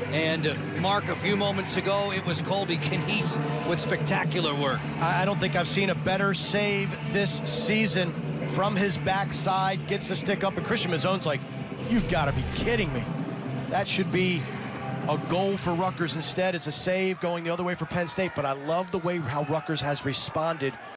And Mark, a few moments ago, it was Colby Kneese with spectacular work. I don't think I've seen a better save this season from his backside. Gets the stick up, and Christian Mazzone's like, you've got to be kidding me. That should be a goal for Rutgers. Instead, it's a save going the other way for Penn State. But I love the way how Rutgers has responded